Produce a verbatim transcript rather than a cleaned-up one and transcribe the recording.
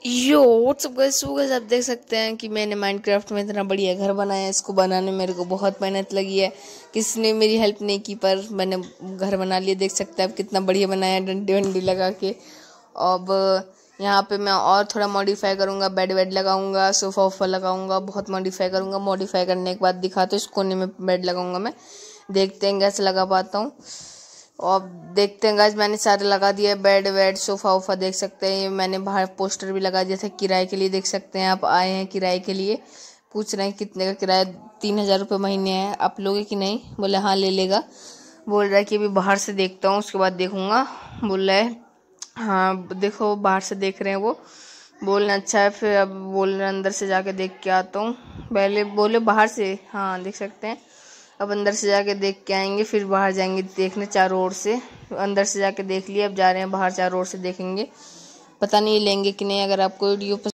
यो WhatsApp guys, so guys आप देख सकते हैं कि मैंने माइनक्राफ्ट में इतना बढ़िया घर बनाया है। इसको बनाने में मेरे को बहुत मेहनत लगी है, किसी ने मेरी हेल्प नहीं की, पर मैंने घर बना लिया। देख सकते हैं आप कितना बढ़िया बनाया है, डंडी वंडी लगा के। अब यहाँ पे मैं और थोड़ा मॉडिफाई करूँगा, बेड वेड लगाऊंगा, सोफा वोफा लगाऊंगा, बहुत मॉडिफाई करूँगा। मॉडिफाई करने के बाद दिखाते इस कोने में बेड लगाऊंगा मैं, देखते हैं कैसे लगा पाता हूँ। और देखते हैं गाइस, मैंने सारे लगा दिए, बेड वेड सोफा वोफा देख सकते हैं। मैंने बाहर पोस्टर भी लगा दिया था किराए के लिए, देख सकते हैं आप। आए हैं किराए के लिए, पूछ रहे हैं कितने का किराया। तीन हजार रुपये महीने है। आप लोगे कि नहीं? बोले हाँ ले लेगा। बोल रहा है कि अभी बाहर से देखता हूँ उसके बाद देखूंगा। बोल रहा है हाँ देखो, बाहर से देख रहे हैं वो। बोलना अच्छा है, फिर अब बोल रहे अंदर से जाके देख के आता हूँ। पहले बोले बाहर से, हाँ देख सकते हैं। अब अंदर से जाके देख के आएंगे, फिर बाहर जाएंगे देखने चारों ओर से। अंदर से जाके देख लिया, अब जा रहे हैं बाहर चारों ओर से देखेंगे। पता नहीं लेंगे कि नहीं। अगर आपको वीडियो